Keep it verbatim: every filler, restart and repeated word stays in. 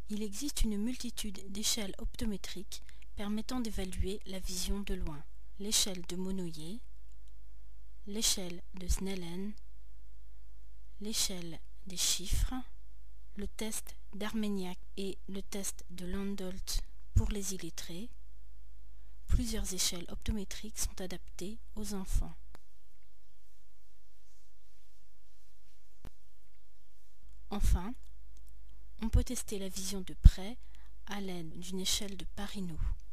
Il existe une multitude d'échelles optométriques permettant d'évaluer la vision de loin. L'échelle de Monnoyer, l'échelle de Snellen, l'échelle des chiffres, le test d'Armagnac et le test de Landolt pour les illettrés. Plusieurs échelles optométriques sont adaptées aux enfants. Enfin, on peut tester la vision de près à l'aide d'une échelle de Parisot.